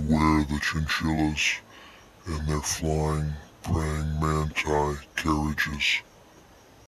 beware the chinchillas and their flying, praying manti carriages.